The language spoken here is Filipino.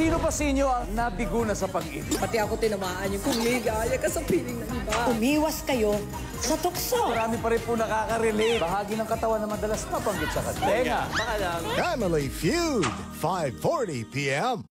Sino pa sa inyo ang nabigo na sa pag-ibig? Pati ako tinamaan yung kumigaya ka sa piling ng iba. Umiwas kayo sa tukso. Marami pa rin po nakaka-relate. Bahagi ng katawan na madalas mabanggit sa tenga. Family Feud, 5:40 p.m.